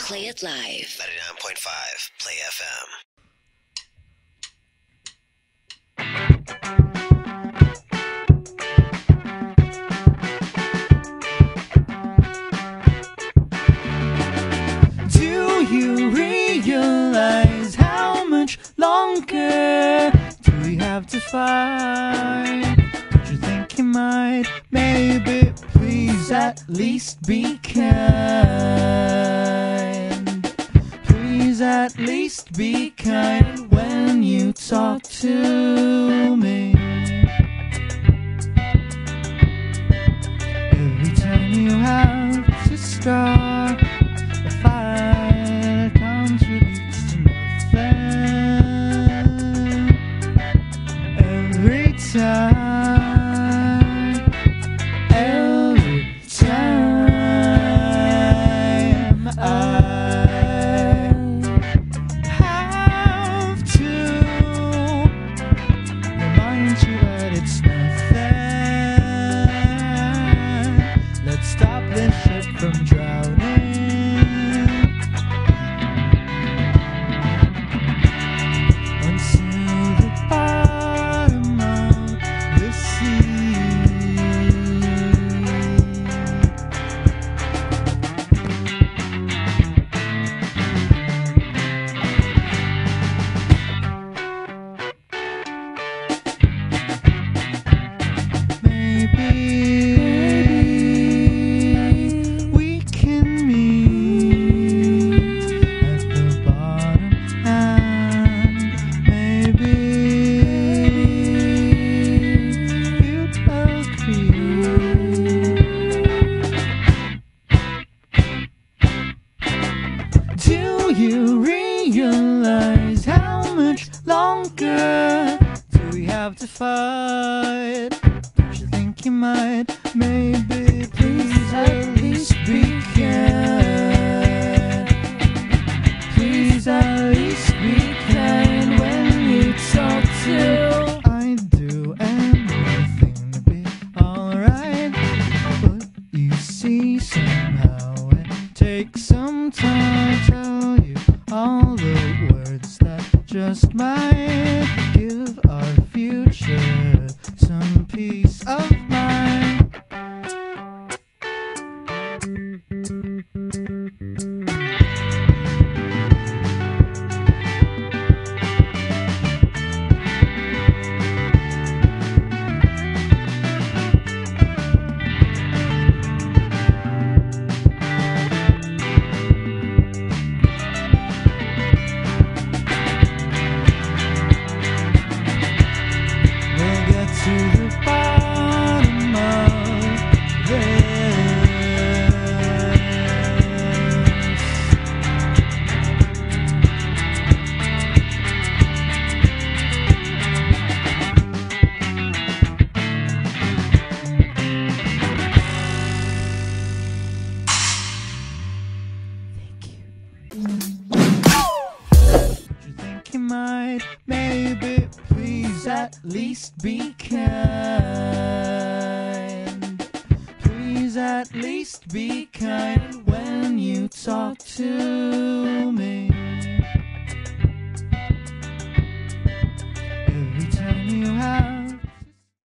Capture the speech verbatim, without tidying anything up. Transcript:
Play it live. ninety-nine point five Play F M. Do you realize how much longer do we have to fight? Don't you think you might, maybe, please at least be kind? Please at least be kind when you talk to me. Every time you have to start a fight, it contributes to nothing. Every time, every time I have to remind you that it's nothing. Let's stop this ship from drowning. Onto the bottom of the sea. Maybe we can meet at the bottom, and maybe you'd agree. Do you realize how much longer do we have to fight? Don't you think you might, maybe, please at least be kind? Please at least be kind when you talk to. I'd do anything to be alright, but you see, somehow it takes some time to tell you all the words that just might give our future some peace of mind. We'll get to the bottom of this. Thank you. Don't you think you might, maybe, please at least be kind? Please at least be kind